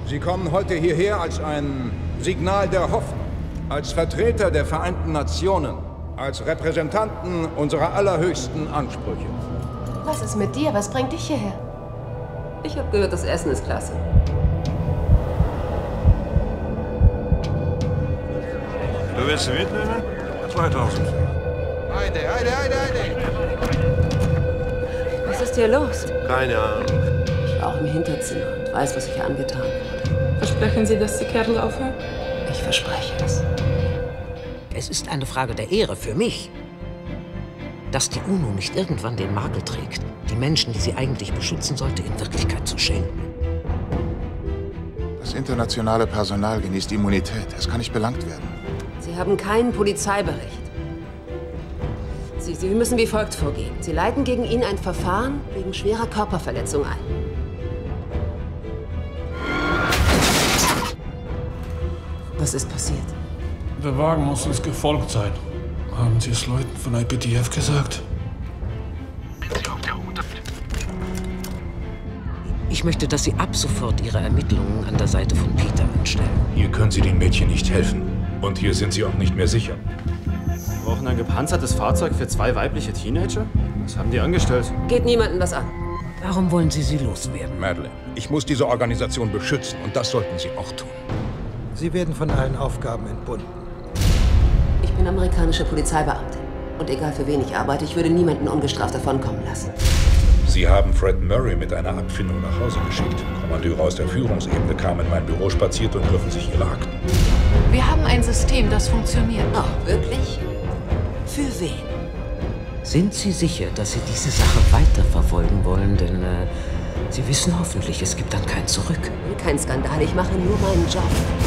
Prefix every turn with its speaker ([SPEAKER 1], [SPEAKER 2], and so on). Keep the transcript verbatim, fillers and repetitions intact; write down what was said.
[SPEAKER 1] Sie kommen heute hierher als ein Signal der Hoffnung, als Vertreter der Vereinten Nationen, als Repräsentanten unserer allerhöchsten Ansprüche.
[SPEAKER 2] Was ist mit dir? Was bringt dich hierher?
[SPEAKER 3] Ich habe gehört, das Essen ist klasse.
[SPEAKER 4] Du willst sie mitnehmen? zweitausend.
[SPEAKER 1] Heide, heide, heide, heide!
[SPEAKER 3] Was ist hier los?
[SPEAKER 4] Keine Ahnung.
[SPEAKER 3] Ich war auch im Hinterzimmer und weiß, was ich angetan wurde.
[SPEAKER 5] Versprechen Sie, dass die Kerl aufhören?
[SPEAKER 3] Ich verspreche es.
[SPEAKER 6] Es ist eine Frage der Ehre für mich, dass die UNO nicht irgendwann den Makel trägt, die Menschen, die sie eigentlich beschützen sollte, in Wirklichkeit zu schänden.
[SPEAKER 7] Das internationale Personal genießt Immunität. Es kann nicht belangt werden.
[SPEAKER 3] Sie haben keinen Polizeibericht. Sie, Sie müssen wie folgt vorgehen. Sie leiten gegen ihn ein Verfahren wegen schwerer Körperverletzung ein. Was ist passiert?
[SPEAKER 8] Der Wagen muss uns gefolgt sein. Haben Sie es Leuten von I P T F gesagt?
[SPEAKER 6] Ich möchte, dass Sie ab sofort Ihre Ermittlungen an der Seite von Peter anstellen.
[SPEAKER 9] Hier können Sie den Mädchen nicht helfen. Und hier sind Sie auch nicht mehr sicher.
[SPEAKER 10] Wir brauchen ein gepanzertes Fahrzeug für zwei weibliche Teenager? Was haben die angestellt?
[SPEAKER 3] Geht niemandem was an.
[SPEAKER 6] Warum wollen Sie sie loswerden?
[SPEAKER 1] Madeleine, ich muss diese Organisation beschützen und das sollten Sie auch tun.
[SPEAKER 11] Sie werden von allen Aufgaben entbunden.
[SPEAKER 3] Ich bin amerikanische Polizeibeamtin. Und egal für wen ich arbeite, ich würde niemanden ungestraft davonkommen lassen.
[SPEAKER 9] Sie haben Fred Murray mit einer Abfindung nach Hause geschickt. Kommandeure aus der Führungsebene kamen in mein Büro spaziert und griffen sich ihre Akten.
[SPEAKER 2] Wir haben ein System, das funktioniert.
[SPEAKER 3] Oh, wirklich? Für wen?
[SPEAKER 6] Sind Sie sicher, dass Sie diese Sache weiterverfolgen wollen? Denn äh, Sie wissen hoffentlich, es gibt dann kein Zurück.
[SPEAKER 3] Kein Skandal, ich mache nur meinen Job.